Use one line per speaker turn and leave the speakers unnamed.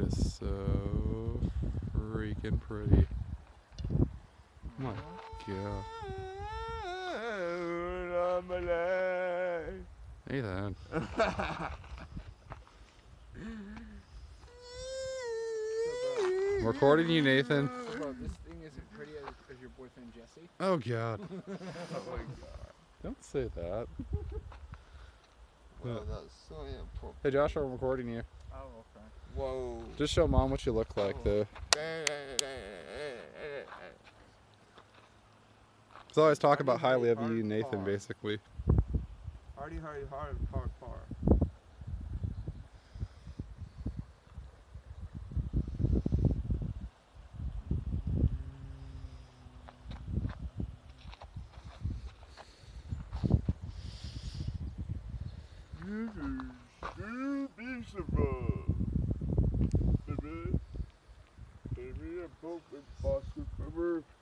is so freaking pretty. My God. Nathan. I'm recording you, Nathan.
Bro, this thing isn't pretty as your boyfriend Jesse.
Oh God.
Oh my God.
Don't say that.
Well, that's so important.
Hey Joshua, I'm recording you.
Oh, okay.
Whoa.
Just show Mom what you look like, though. So I always talk about highly of you, Nathan, basically.
Hardy, hard. This is still beautiful. Baby, a boat with Boston River.